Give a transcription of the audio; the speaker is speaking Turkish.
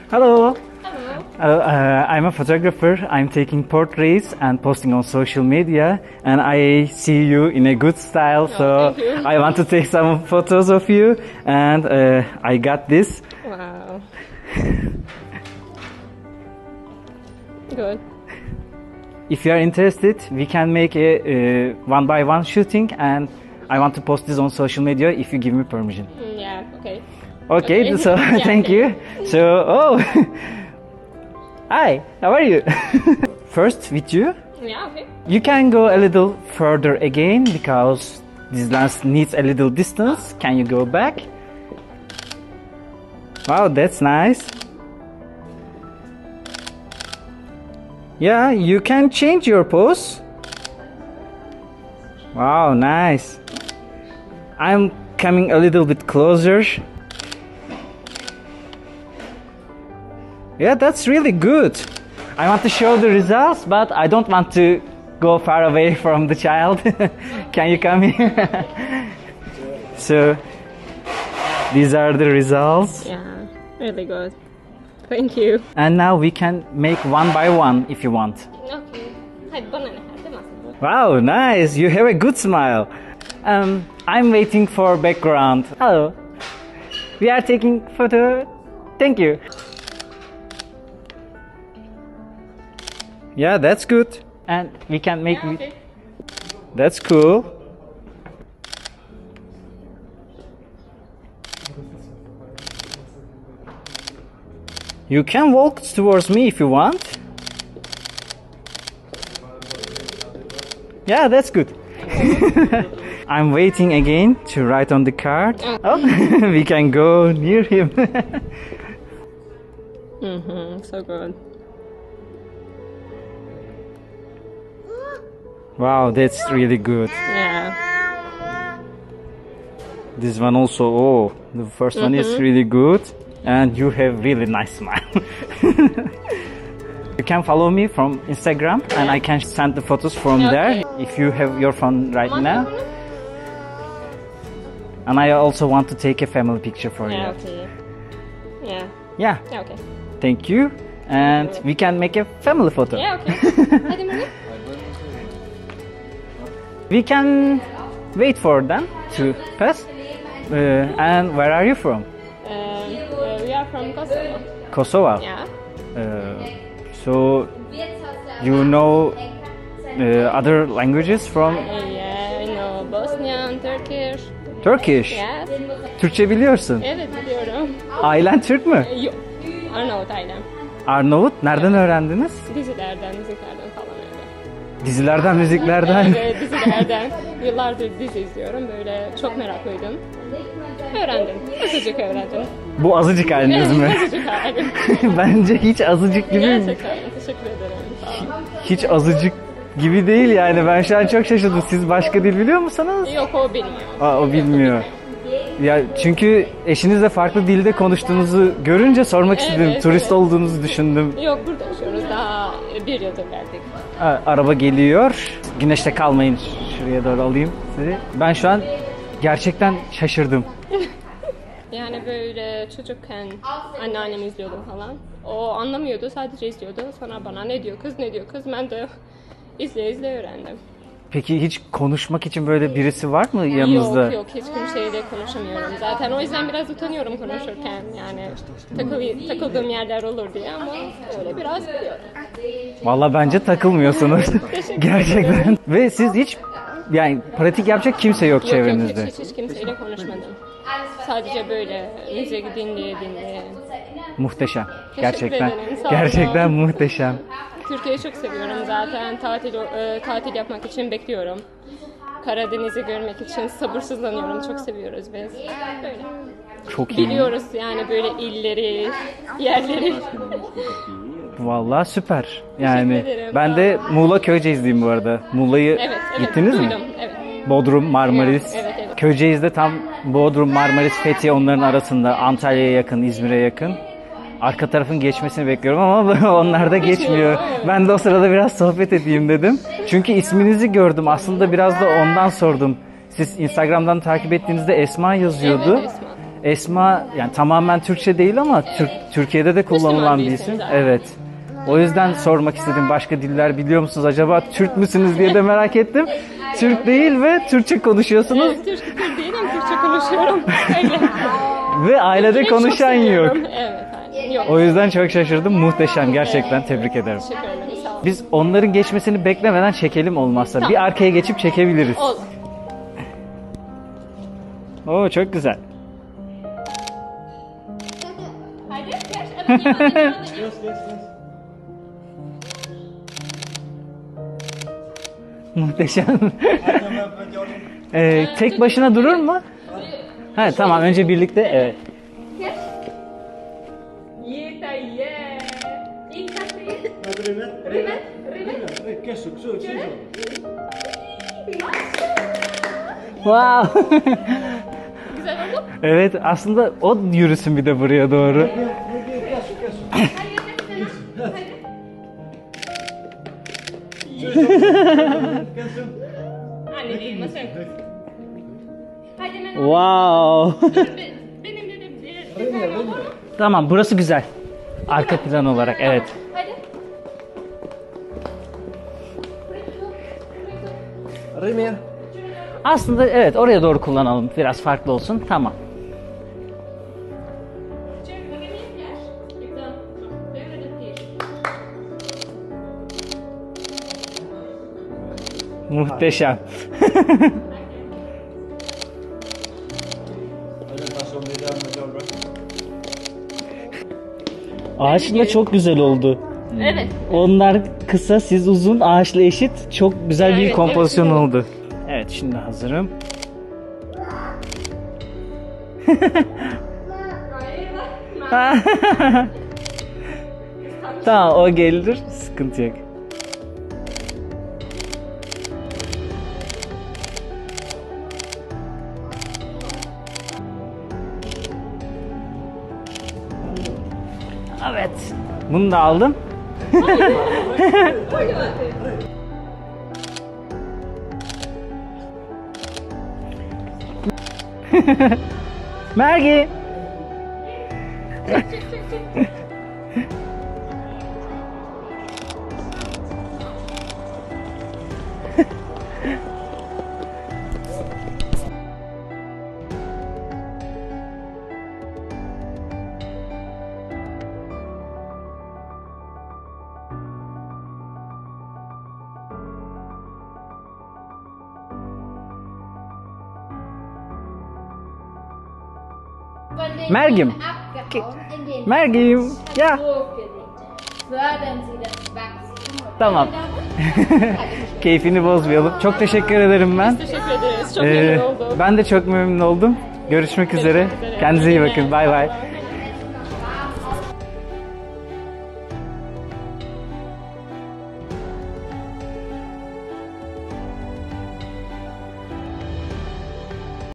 Hello. Hello. I'm a photographer. I'm taking portraits and posting on social media, and I see you in a good style. So thank you. I want to take some photos of you, and I got this. Wow. Good. If you are interested, we can make a one-by-one shooting, and I want to post this on social media if you give me permission. Yeah, okay. Okay, so Yeah, thank okay. you. So, hi, how are you? First with you. Yeah, okay. You can go a little further again because this lens needs a little distance. Can you go back? Wow, that's nice. Yeah, you can change your pose. Wow, nice. I'm coming a little bit closer. Yeah, that's really good. I want to show the results, but I don't want to go far away from the child. Can you come here? So, these are the results. Yeah, really good. Thank you. And now we can make one by one if you want. Okay. Hadi bana ne? Hadi masada. Wow, nice. You have a good smile. I'm waiting for background. Hello. We are taking photo. Thank you. Yeah, that's good. And we can make Yeah, okay. That's cool. You can walk towards me if you want. Yeah, that's good. I'm waiting again to write on the card. Oh, we can go near him. So good. Wow, that's really good. Yeah. This one also, oh, the first one is really good. And you have really nice smile. You can follow me from Instagram and I can send the photos from there if you have your phone right now. And I also want to take a family picture for Yeah, you. okay. Yeah. Yeah, Yeah, okay. thank you. And we can make a family photo. Yeah, okay. Hadi Mürü. We can wait for them to pass. And where are you from? We are from Kosovo. Kosovo. Yeah. So you know other languages from Yeah, I know Bosnian, Turkish. Turkish. Yes. Türkçe biliyorsun. Evet biliyorum. Ailen Türk mü? Yok. Arnavut ailem. Arnavut. Nereden öğrendiniz? Dizilerden, müziklerden falan öyle. Dizilerden, müziklerden. Evet, dizilerden. Yıllardır dizi izliyorum. Böyle çok meraklıydım. Öğrendim. Azıcık öğrendim. Bu azıcık haliniz mi? Azıcık öğrendim. Bence hiç azıcık gibi. Gerçekten teşekkür ederim. Sağ olun. Hiç azıcık gibi değil yani. Ben şu an çok şaşırdım. Siz başka dil biliyor musunuz? Yok o bilmiyor. Aa, o bilmiyor. Ya çünkü eşinizle farklı dilde konuştuğunuzu görünce sormak istedim. Evet, Turist evet. olduğunuzu düşündüm. Yok burada yaşıyoruz. Daha bir yıldır geldik. Araba geliyor. Güneşte kalmayın. Şuraya doğru alayım sizi. Ben şu an gerçekten şaşırdım. Yani böyle çocukken anneannemi izliyordum falan. O anlamıyordu, sadece izliyordu. Sonra bana ne diyor kız, ne diyor kız. Ben de izle izle öğrendim. Peki hiç konuşmak için böyle birisi var mı yanınızda? Yok hiç kimseyle konuşamıyorum zaten. O yüzden biraz utanıyorum konuşurken. Yani takıldığım yerler olur diye ama öyle biraz biliyorum. Vallahi bence takılmıyorsunuz. Gerçekten. Ve siz hiç yani pratik yapacak kimse yok çevrenizde. Yok hiç kimseyle konuşmadım. Sadece böyle müzik dinleye. Muhteşem. Teşekkür Gerçekten. ederim, sağ olun. Gerçekten muhteşem. Türkiye'yi çok seviyorum zaten. Tatil yapmak için bekliyorum. Karadeniz'i görmek için sabırsızlanıyorum. Çok seviyoruz biz. Böyle. Çok iyi. Biliyoruz yani böyle illeri, yerleri. Vallahi süper. Yani ederim. ben de Muğla Köyceğizliyim bu arada. Muğla'yı Evet, gittiniz mi? duydum. Evet. Bodrum, Marmaris. Evet. Köyceğiz'de tam Bodrum, Marmaris, Fethiye onların arasında. Antalya'ya yakın, İzmir'e yakın. Arka tarafın geçmesini bekliyorum ama onlar da geçmiyor. Ben de o sırada biraz sohbet edeyim dedim. Çünkü isminizi gördüm. Aslında biraz da ondan sordum. Siz Instagram'dan takip ettiğinizde Esma yazıyordu. Evet, Esma. Esma yani tamamen Türkçe değil ama Türkiye'de de kullanılan bir isim. değilsiniz abi. Evet. O yüzden sormak istedim, başka diller biliyor musunuz acaba, Türk müsünüz diye de merak ettim. Türk değil ve Türkçe konuşuyorsunuz Evet, Türk değilim, Türkçe konuşuyorum. Öyle. ve ailede Kültürü çok konuşan yok. seviyorum. Evet, aynen. Yok. O yüzden çok şaşırdım. Muhteşem, gerçekten tebrik ederim. Teşekkür ederim, sağ olun. Biz onların geçmesini beklemeden çekelim olmazsa. Bir arkaya geçip çekebiliriz. Olur. Oo, çok güzel. Haydi, evet, evet. Muhteşem. Tek başına durur mu? Ha, tamam, önce birlikte, evet. Wow. Güzel oldu. Evet, aslında o yürüsün bir de buraya doğru. Anne değil, masaya. Haydi ben. Wow. Benim de detay oldu mu? Tamam, burası güzel. Arka plan olarak, evet. Hadi. Aslında evet, oraya doğru kullanalım. Biraz farklı olsun. Tamam. Muhteşem. Ağaçla çok güzel oldu. Evet. Onlar kısa, siz uzun, ağaçla eşit. Çok güzel bir Evet, kompozisyon evet. oldu. Evet, şimdi hazırım. Tamam, o gelir. Sıkıntı yok. Evet. Bunu da aldım. Mergi. Mergim. Mergim. Ya. Tamam. Keyfini bozmayalım. Çok teşekkür ederim ben. Teşekkür ederiz. Çok memnun oldum. Ben de çok memnun oldum. Görüşmek üzere. üzere. Kendinize iyi bakın. Bay bay.